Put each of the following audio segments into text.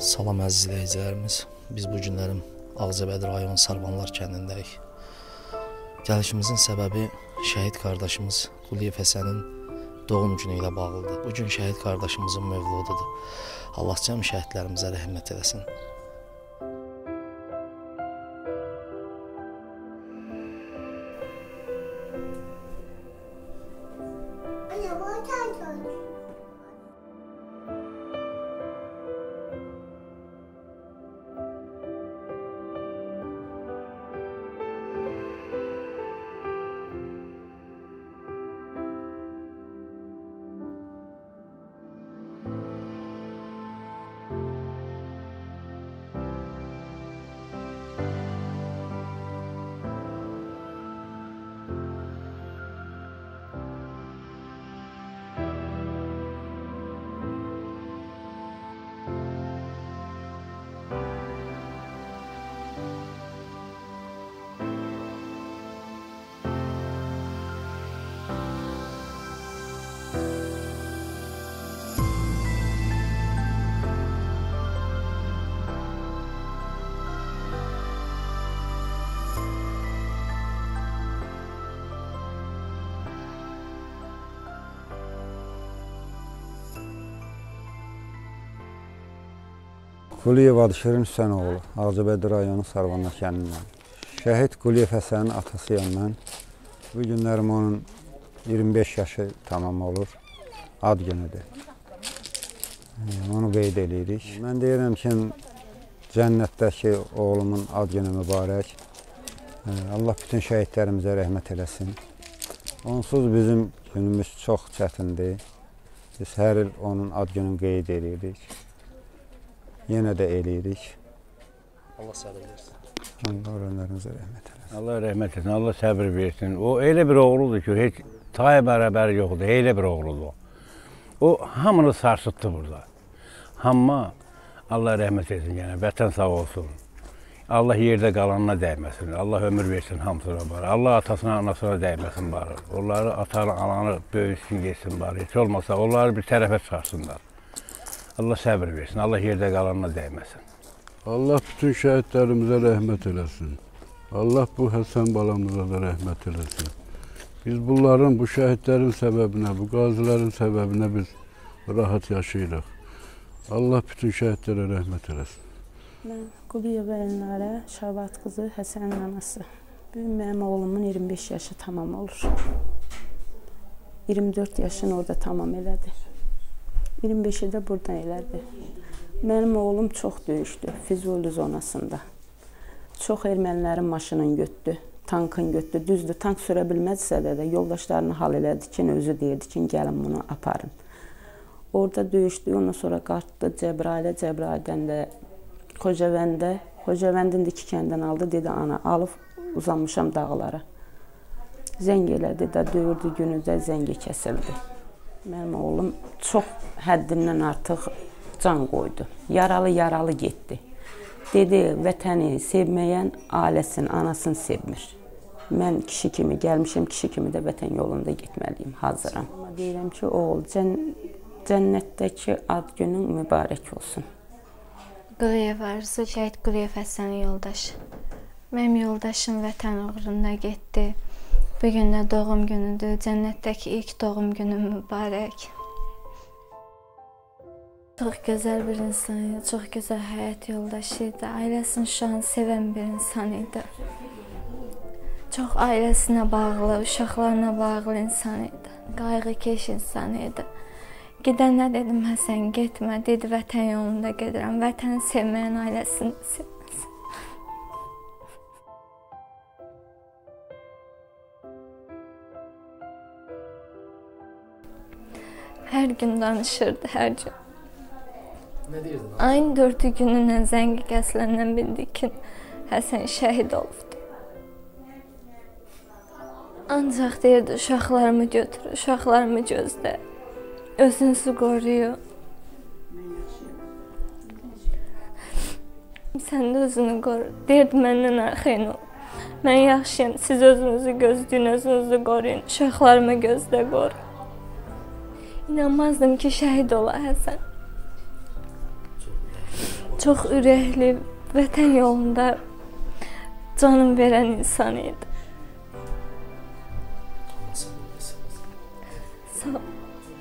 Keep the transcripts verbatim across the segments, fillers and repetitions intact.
Salam əziz izləyicilərimiz. Biz bu günlərim Ağcabədi rayon Sarvanlar kəndindəyik. Gəlişimizin səbəbi şəhid qardaşımız Quliyev Həsənin doğum günü ilə bağlıdır. Bu gün şəhid qardaşımızın mövlududur. Allah cəm şəhidlərimizə rəhmət eləsin. Quliyev adı Şirin Hüseynoğlu, Ağcabədi rayonu Sarvanlar kəndindən. Şəhid Quliyev Həsənin atasıyam mən. Bu günlərim onun iyirmi beş yaşı tamam olur. Ad günüdür. Onu qeyd edirik. Mən deyirəm ki, cənnətdəki oğlumun ad günü mübarək. Allah bütün şəhidlərimizə rəhmət eləsin. Onsuz bizim günümüz çox çətindir. Biz hər il onun ad gününü qeyd edirik. Yenə də eləyirik. Allah səbir versin. Allah ölənlərimizə rəhmət eləsin. Allah rəhmət eləsin, Allah səbir versin. O elə bir oğludur ki, heç taya bərabəri yoxdur, elə bir oğludur o. O hamını sarsıtdı burada. Hamma Allah rəhmət eləsin, yəni vətən sağ olsun. Allah yerdə qalanına dəyməsin, Allah ömür versin hamısına var. Allah atasına, anasına dəyməsin bari. Onları atanı, ananı böyüsün, geçsin bari. Heç olmasa onları bir tərəfə çıxarsınlar. Allah səbir versin, Allah yerdə qalanına dəyməsin. Allah bütün şəhidlərimizə rəhmət eləsin. Allah bu Həsən balamıza da rəhmət eləsin. Biz bunların, bu şəhidlərin səbəbinə, bu qazilərin səbəbinə biz rahat yaşayırıq. Allah bütün şəhidlərə rəhmət eləsin. Mən Quliyev Elnarə, Şabat qızı, Həsənin anası. Bugün mənim oğlumun iyirmi beş yaşı tamam olur. iyirmi dörd yaşını orada tamam elədi. iyirmi beşi də buradan elədi. Mənim oğlum çox döyüşdü Füzuli zonasında. Çox ermənilərin maşınını götdü, tankını götdü. Düzdür, tank sürə bilməzsə də, də yoldaşlarını hal elədi ki, özü deyirdi ki, gəlin bunu aparın. Orada döyüşdü, ondan sonra qartdı Cəbrailə, Cəbraildən də Xocavəndə, Xocavəndin iki kəndən aldı, dedi ana, alıb uzanmışam dağlara. Zəng elədi də, döyürdü günüzdə zəngi kəsildi. Mənim oğlum çox həddindən artıq can qoydu. Yaralı-yaralı getdi. Dedi, vətəni sevməyən ailəsini, anasını sevmir. Mən kişi kimi gəlmişim, kişi kimi də vətən yolunda getməliyim, hazıram. Amma deyirəm ki, oğul, cənnətdəki ad günün mübarək olsun. Quliyev Arzu, şəhid Quliyev Həsənin yoldaşı. Mənim yoldaşım vətən uğrunda getdi. Bugün də doğum günüdür, cənnətdəki ilk doğum günü mübarək. Çox gözəl bir insan idi, çox gözəl həyat yoldaşı idi, ailəsini şu an sevən bir insan idi. Çox ailəsinə bağlı, uşaqlarına bağlı insan idi, qayğıkeş insan idi. Gedəndə dedim, Həsən getmə, dedi, vətən yolunda gedirəm, vətəni sevməyən ailəsini sevməsin. Hər gün danışırdı, hər gün. Nə deyirdin? Ayın dördü günündən zəngi kəsiləndən bildik ki, Həsən şəhid olubdu. Ancaq deyirdi, uşaqlarımı götür, uşaqlarımı gözlə, özünüzü qoruyun. Sən də özünü qoru. Deyirdi, məndən arxayın ol. Mən yaxşıyım, siz özünüzü gözləyin, özünüzü qoruyun, uşaqlarımı gözlə qoru. İnanmazdım ki, şəhid ola Həsən. Çox ürəkli, vətən yolunda canım verən insan idi. Sağ ol.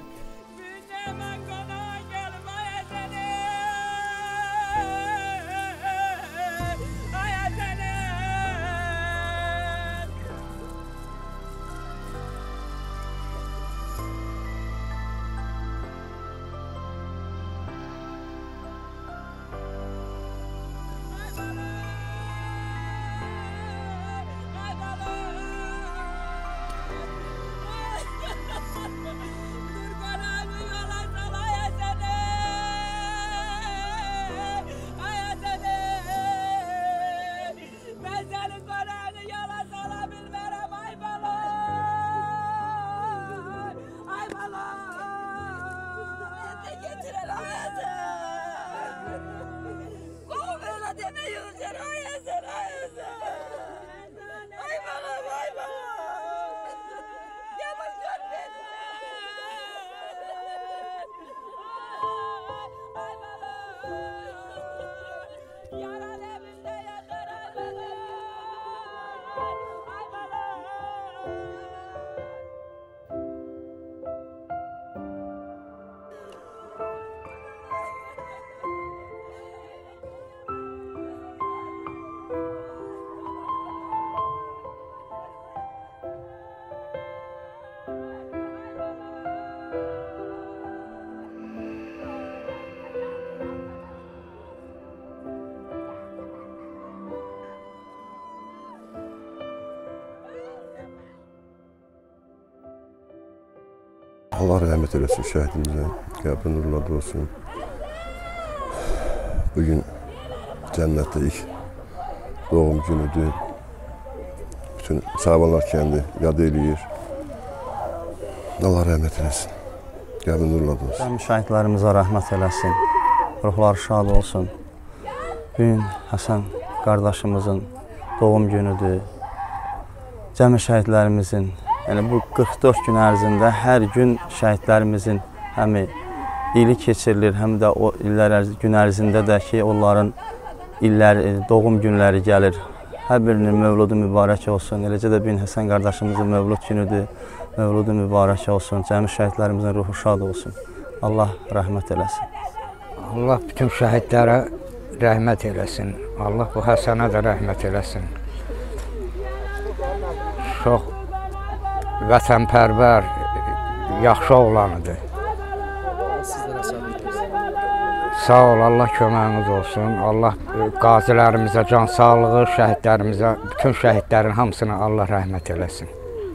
Allah rəhmət eləsin şəhidimizə, qəbri nurlarda olsun. Bugün cənnətdə ilk doğum günüdür. Bütün Sarvanlar kəndi yad eləyir. Allah rəhmət eləsin, qəbri nurlarda olsun. Şəhidlərimizə rəhmət eləsin, ruhları şad olsun. Bugün Həsən qardaşımızın doğum günüdür. Cəmi şəhidlərimizin, yəni bu qırx dörd gün ərzində hər gün şəhidlərimizin həm ili keçirilir, həm də o illər gün ərzində də ki, onların illər, doğum günləri gəlir. Hər birinin mövludu mübarək olsun. Eləcə də bir Həsən qardaşımızın mövlud günüdür. Mövludu mübarək olsun. Cəmi şəhidlərimizin ruhu şad olsun. Allah rəhmət eləsin. Allah bütün şəhidlərə rəhmət eləsin. Allah bu Həsənə də rəhmət eləsin. Çox vətənpərvər, yaxşı oğlanıdır. Sağ ol, Allah köməyiniz olsun. Allah qazilərimizə can sağlığı, şəhidlərimizə, bütün şəhidlərin hamısına Allah rəhmət eləsin.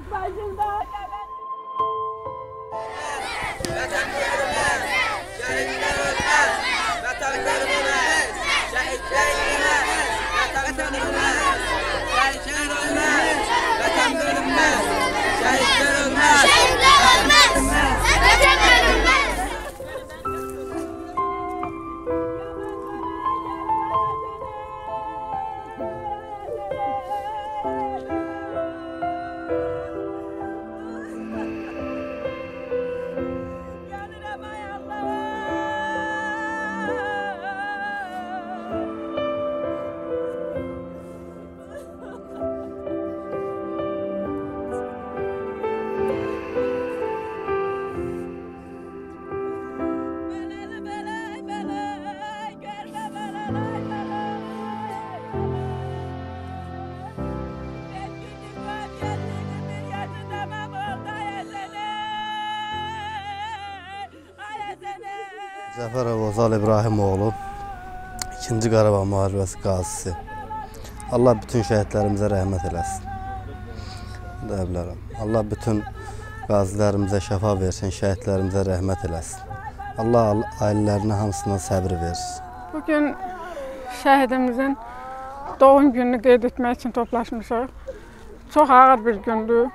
Cəfərov Ozal İbrahimoğlu, ikinci Qarabağ müharibəsi qazisi. Allah bütün şəhidlərimizə rəhmət eləsin. Deyə bilərəm. Allah bütün qazilərimizə şəfa versin, şəhidlərimizə rəhmət eləsin. Allah ailələrinə hamısına səbir versin. Bugün şəhidimizin doğum gününü qeyd etmək üçün toplaşmışıq. Çox ağır bir gündür.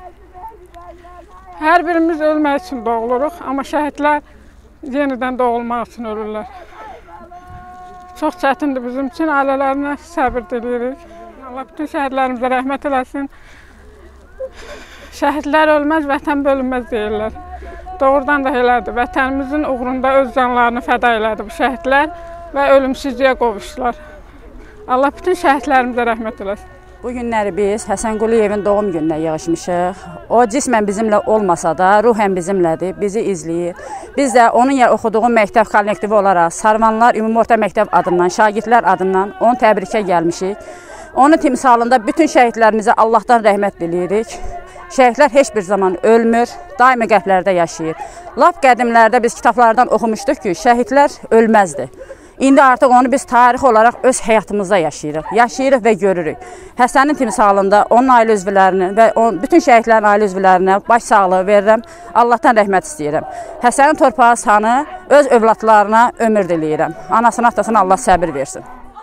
Hər birimiz ölmək üçün doğuluruq, amma şəhidlər yenidən doğulmaq üçün ölürlər. Çox çətindir bizim üçün, ailələrinə səbir diliyirik. Allah bütün şəhidlərimizə rəhmət eləsin. Şəhidlər ölməz, vətən bölünməz deyirlər. Doğrudan da elədir. Vətənimizin uğrunda öz canlarını fəda elədi bu şəhidlər. və ölümsüzlüyə qovuşdular. Allah bütün şəhidlərimizə rəhmət eləsin. Bu günləri biz Həsən Quliyevin doğum gününə yığışmışıq. O cismən bizimlə olmasa da, ruhən bizimlədir, bizi izləyir. Biz də onun oxuduğu məktəb kollektivi olaraq Sarvanlar Ümumi Orta Məktəb adından, şagirdlər adından onu təbrikə gəlmişik. Onun timsalında bütün şəhidlərimizə Allahdan rəhmət diləyirik. Şəhidlər heç bir zaman ölmür, daimi qəlblərdə yaşayır. Lap qədimlərdə biz kitablardan oxumuşduq ki, şəhidlər ölməzdi. İndi artıq onu biz tarix olaraq öz həyatımızda yaşayırıq, yaşayırıq və görürük. Həsənin timsalında onun ailə üzvlərinin və bütün şəhidlərin ailə üzvlərinə baş sağlığı verirəm, Allahdan rəhmət istəyirəm. Həsənin torpağı sanı öz övladlarına ömür diləyirəm. Anasına, atasına Allah səbir versin.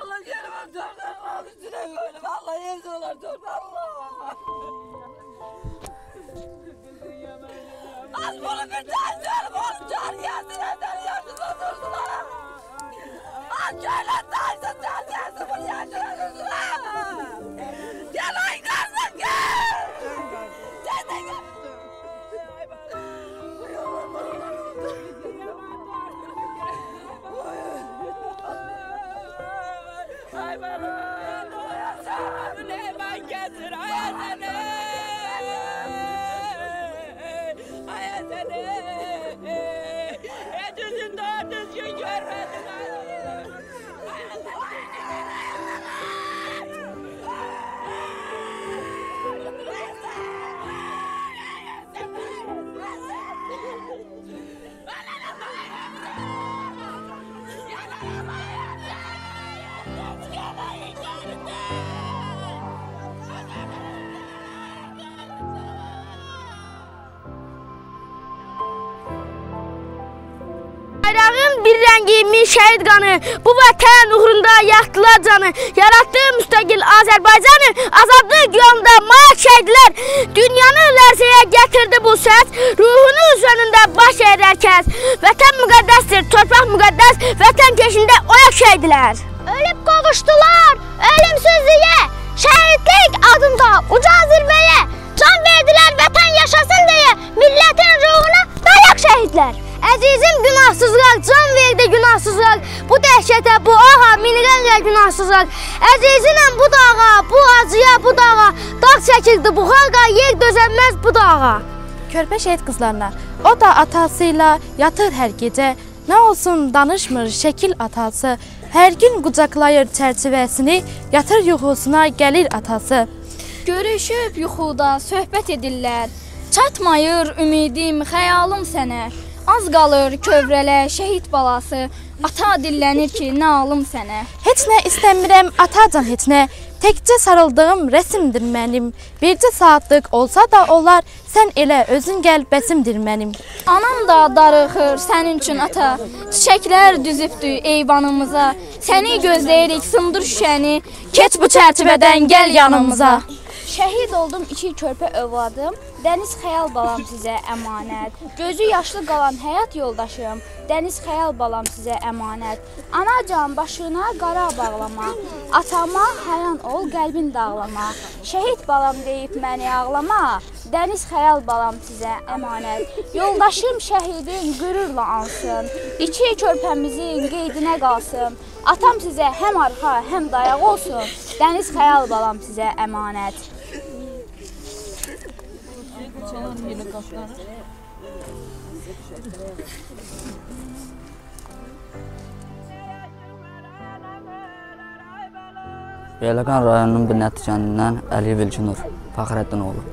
Gel taşın taşın bu yaşına gel aygarlık gel. Sen de gel. Ay bana ne ben getir ayazene. Ayazene. Edizin daha düzgün görmedin. Bayrağın bir rəngimin şəhid qanı, bu vətən uğrunda yaxdılar canı. Yaratdığı müstəqil Azərbaycanı, azadlıq yolunda mayak şəhidlər. Dünyanı lərzəyə gətirdi bu səs, ruhunu üzərində baş edir hər kəs. Vətən müqəddəsdir, torpaq müqəddəs, vətən peşində oyak şəhidlər. Ölüb qovuşdular ölümsüzlüyə, şəhidlik adında uca zirvəyə. Can verdilər vətən yaşasın deyə, millətin ruhuna dayak şəhidlər. Əzizim günahsızlar, can verdi günahsızlar. Bu dəhşətə, bu aha minirənlə günahsızlar. Əziziməm bu dağa, bu acıya, bu dağa. Dağ çəkildi bu xalqa, yer dözənməz bu dağa. Körpə şəhid qızlarına, o da atasıyla yatır hər gecə. Nə olsun danışmır şəkil atası. Hər gün qucaqlayır çərçivəsini, yatır yuxusuna gəlir atası. Görüşüb yuxuda söhbət edirlər. Çatmayır ümidim, xəyalım sənə. Az qalır kövrələ şəhid balası, ata dillənir ki, nə alım sənə. Heç nə istəmirəm, atacan heç nə, təkcə sarıldığım rəsimdir mənim. Bircə saatlıq olsa da olar, sən elə özün gəl bəsimdir mənim. Anam da darıxır sənin üçün ata, çiçəklər düzübdü eyvanımıza. Səni gözləyirik, sındır şüşəni, keç bu çərçivədən gəl yanımıza. Şəhid oldum iki körpə övladım, dəniz xəyal balam sizə əmanət. Gözü yaşlı qalan həyat yoldaşım, dəniz xəyal balam sizə əmanət. Anacan başına qara bağlama, atama həyran ol qəlbin dağlama. Şəhid balam deyib məni ağlama, dəniz xəyal balam sizə əmanət. Yoldaşım şəhidin qürurla ansın, iki körpəmizin qeydinə qalsın. Atam sizə həm arxa, həm dayaq olsun, dəniz xəyal balam sizə əmanət. Beyləqan rayonunun Binnət kəndindən Əliyev İlkinur Fəxrəddin oğlu.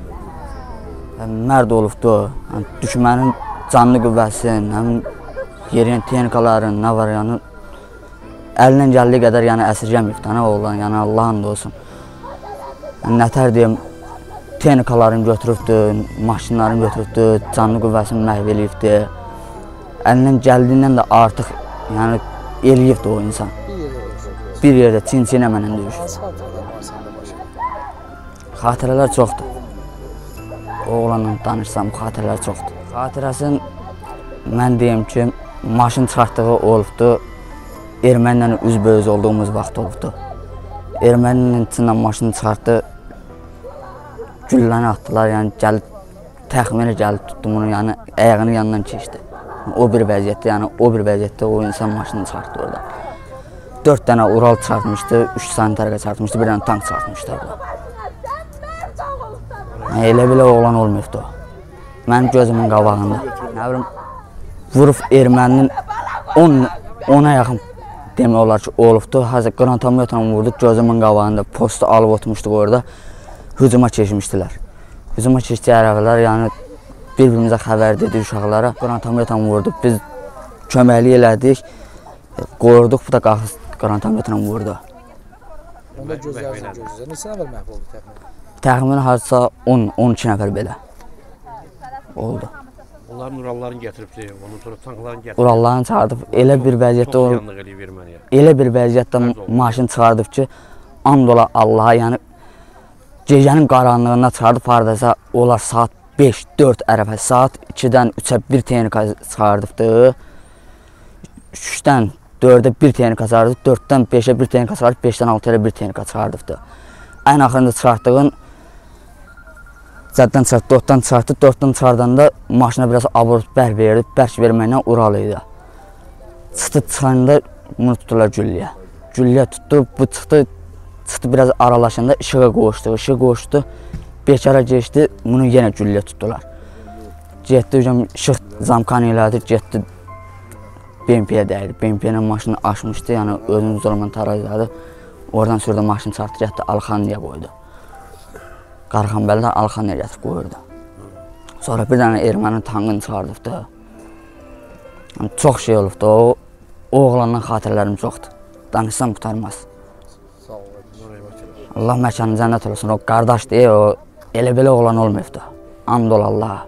Mərd olubdur, düşmənin canlı qüvvəsinin, həmin yerin texnikaların, nə var, yəni əlindən gəldiyi qədər yəni əsirgəməyib, nə oğlan, yəni Allahın da olsun. Nətər deyim, texnikalarını götürübdür, maşınlarını götürübdür, canlı qüvvəsini məhv eləyibdir. Əlindən gəldiyindən də artıq yəni eləyibdir o insan. Bir yerdə çin-çinə mənə döyüşür. Xatirələr çoxdur. Oğlanla danışsam, xatirələr çoxdur. Xatirəsin mən deyim ki, maşın çıxartdığı olubdur, ermənlə üzbəyüz olduğumuz vaxt olubdur. Erməninin içindən maşını çıxartdı, gülləni atdılar, yəni gəlib, təxminə gəlib tutdum onu, yəni əyağının yanından keçdi. O bir vəziyyətdə, yəni o bir vəziyyətdə o insan maşını çıxartdı orada. dörd dənə Ural çarpmışdı, üç sanitarqa çarpmışdı, bir dənə tank çarpmışdı orada. Elə belə oğlan olmayıbdı o. Mənim gözümün qabağında. Nə bilim, vurub erməninin ona yaxın demək olar ki, olubdu. Hazır qranatometlə vurdu, gözümün qabağında postu alıb oturmuşduq orada. Hücuma keçmişdilər. Hücuma keçdiyi ərəbələr, yəni bir-birimizə xəbər dedik uşaqlara. Qranatometlə vurdu, biz köməklik elədik, qoyurduq, bu da qalxız qranatometlə vurdu. Onda gözlərsən gözlər. Neçə nəfər məhv oldu təxminən? Təxminən hardasa on on iki nəfər belə oldu. Onların Uralların gətiribdi, ondan sonra tankların gətiribdi. Uralların çağırdıb, elə bir vəziyyətdə Çox yanlıq eləyib erməniyə. Elə bir vəziyyətdə maşın çıxardıb ki, and ola Allaha, yəni gecənin qaranlığında çıxardıb, hardasa olar saat beş dörd ərəfə, saat ikidən üçə bir texnika çıxardıbdı. üçdən dördə bir texnika çıxardıbdı, dörddən beşə bir texnika çıxardıbdı, beşdən altıya bir texnika çıxardıbdı. Ən axırında çıxartdığın Zəddən çıxartdı, dörddən çıxartdı, dörddən çıxardanda maşına biraz abort bərk verdi, bərk verməklə Ural idi. Çıxdı çıxanda bunu tutdular gülləyə. Gülləyə tutdu, bu çıxdı, çıxdı biraz aralaşanda işığa qoşdu, işığa qoşdu, bekara geçdi, bunu yenə gülləyə tutdular. Getdi, işıq zamkanı elədi, getdi B M P-yə dəydi, B M P-yə maşını aşmışdı, yəni özünü zorla tarazladı. Oradan sonra maşını çıxartdı, getdi Alxanlıya qoydu. Qarxanbəldə Alxanlıya gətirib qoyurdu. Sonra bir dənə ermənin tankını çıxardıbdı. Yəni, çox şey olubdu, o, o oğlandan xatirələrim çoxdur. Danışsam qutarmaz. Allah məkanı cənnət olsun, o qardaş deyə, o elə belə oğlan olmayıbdı. And ol Allaha.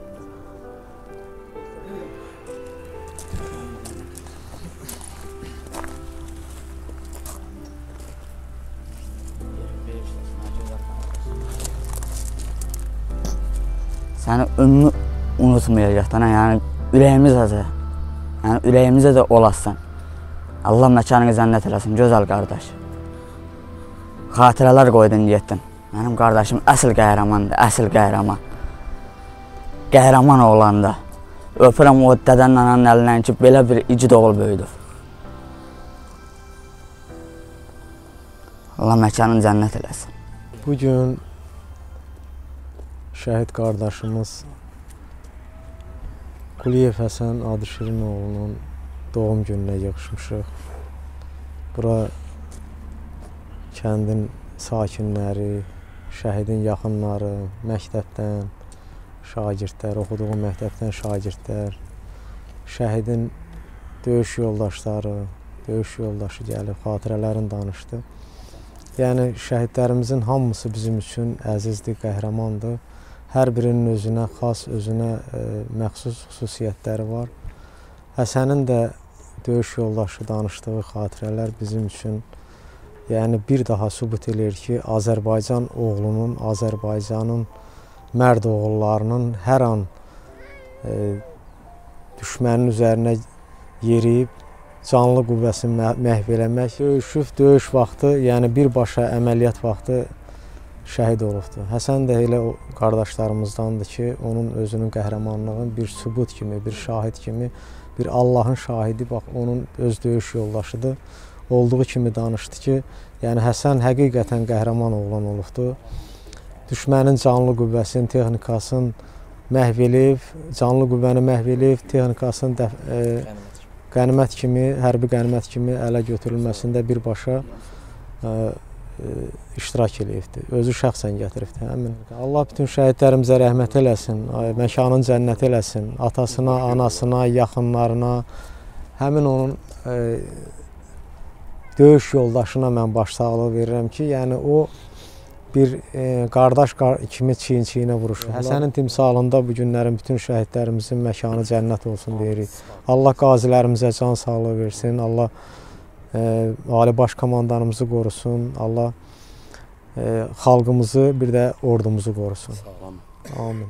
Səni ömrü unutmayacaqdan, yəni ürəyimiz acı, yəni ürəyimizə də olasın. Allah məkanını cənnət eləsin, gözəl qardaş. Xatirələr qoydun, getdin. Mənim qardaşım əsl qəhrəmandır, əsl qəhrəman. Qəhrəman oğlanda. Öpürəm o dədənin ananın əlindən ki, belə bir igid oğul böyüdü. Allah məkanını cənnət eləsin. Bugün şəhid qardaşımız Quliyev Həsən Adışirinoğlunun doğum gününə yığışmışıq. Bura kəndin sakinləri, şəhidin yaxınları, məktəbdən şagirdlər, oxuduğu məktəbdən şagirdlər, şəhidin döyüş yoldaşları, döyüş yoldaşı gəlib, xatirələrini danışdı. Yəni, şəhidlərimizin hamısı bizim üçün əzizdir, qəhrəmandır. Hər birinin özünə xas, özünə e, məxsus xüsusiyyətləri var. Həsənin də döyüş yoldaşı danışdığı xatirələr bizim üçün yəni bir daha sübut edir ki, Azərbaycan oğlunun, Azərbaycanın mərd oğullarının hər an e, düşmənin üzərinə yeriyib, canlı qüvvəsini məhv eləmək. Döyüşüb, döyüş vaxtı, yəni birbaşa əməliyyat vaxtı şəhid olubdur. Həsən də elə qardaşlarımızdandır ki, onun özünün qəhrəmanlığının bir sübut kimi, bir şahid kimi, bir Allahın şahidi, bax, onun öz döyüş yoldaşıdır. Olduğu kimi danışdı ki, yəni Həsən həqiqətən qəhrəman oğlan olubdur. Düşmənin canlı qüvvəsinin, texnikasını məhv eləyib, canlı qüvvəni məhv eləyib, texnikasının dəf e, qənimət kimi, hərbi qənimət kimi ələ götürülməsində birbaşa e, iştirak eləyibdir. Özü şəxsən gətiribdir. Həmin. Allah bütün şəhidlərimizə rəhmət eləsin, məkanın cənnət eləsin, atasına, anasına, yaxınlarına, həmin onun e, döyüş yoldaşına mən başsağlığı verirəm ki, yəni o bir e, qardaş kimi çiyin-çiyinə vuruşur. Həsənin timsalında bu günlərin bütün şəhidlərimizin məkanı cənnət olsun deyirik. Allah qazilərimizə can sağlığı versin, Allah E, Ali Baş Komandanımızı qorusun, Allah e, xalqımızı, bir də ordumuzu qorusun. Amin.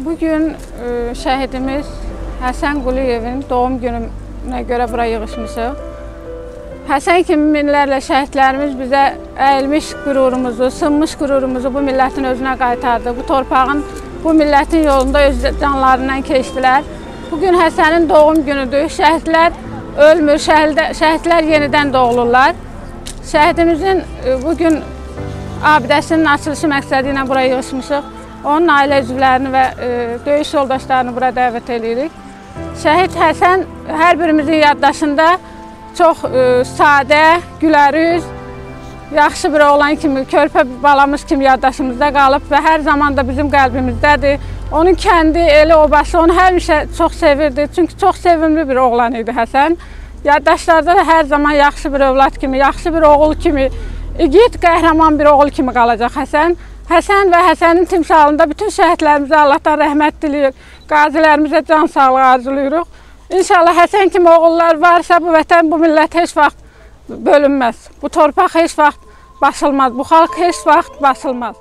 Bugün e, şəhidimiz Həsən Quliyevin doğum gününə görə bura yığışmışıq. Həsən kimi minlərlə şəhidlərimiz bizə əyilmiş qürurumuzu, sınmış qürurumuzu bu millətin özünə qaytardı. Bu torpağın, bu millətin yolunda öz canlarından keçdilər. Bugün Həsənin doğum günüdür. Şəhidlər ölmür, şəhidlər yenidən doğulurlar. Şəhidimizin bugün abidəsinin açılışı məqsədi ilə bura yığışmışıq. Onun ailə üzvlərini və e, döyüş yoldaşlarını bura dəvət edirik. Şəhid Həsən hər birimizin yaddaşında çox e, sadə, gülərüz, yaxşı bir oğlan kimi, körpə balamız kimi yaddaşımızda qalıb və hər zaman da bizim qəlbimizdədir. Onun kəndi, eli, obası onu həmişə çox sevirdi. Çünki çox sevimli bir oğlan idi Həsən. Yaddaşlarda da hər zaman yaxşı bir övlad kimi, yaxşı bir oğul kimi, igid, qəhrəman bir oğul kimi qalacaq Həsən. Həsən və Həsənin timsalında bütün şəhidlərimizə Allahdan rəhmət diləyir. Qazilərimizə can sağlığı arzulayırıq. İnşallah Həsən kimi oğullar varsa bu vətən, bu millət heç vaxt bölünməz. Bu torpaq heç vaxt basılmaz. Bu xalq heç vaxt basılmaz.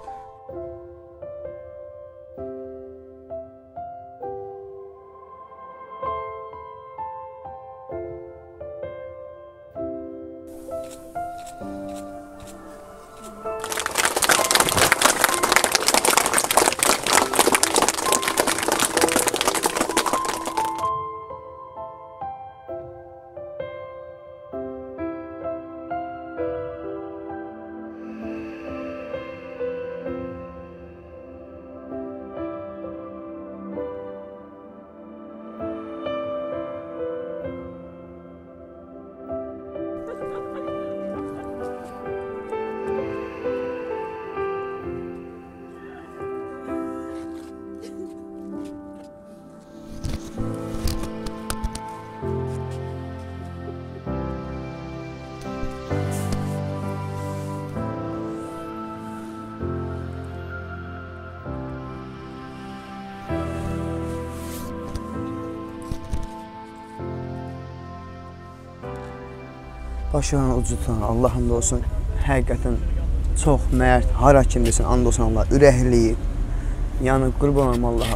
Başına ucu tutan Allah and olsun, həqiqətən çox mərd, hara kim desin, and olsun Allah, ürəkliyib. Yəni, qurban olma Allaha.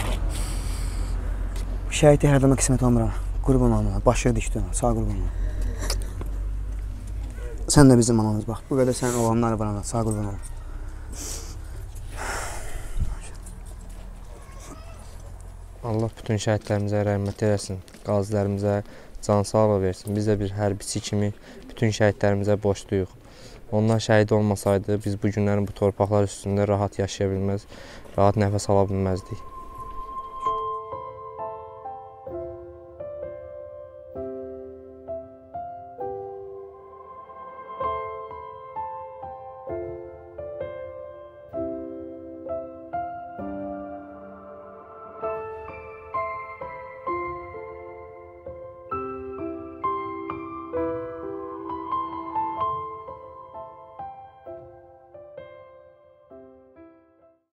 Şəhidi hər zaman qismət olmur, qurban olma, başı dikdi, sağ qurban olma. Sən də bizim anamız, bax, bu qədər sənin oğlanları var, sağ qurban olma. Allah bütün şəhidlərimizə rəhmət eləsin, qazilərimizə can sağlığı versin. Biz də bir hərbiçi kimi bütün şəhidlərimizə borcluyuq. Onlar şəhid olmasaydı biz bu günlərin bu torpaqlar üstündə rahat yaşaya bilməz, rahat nəfəs ala bilməzdik.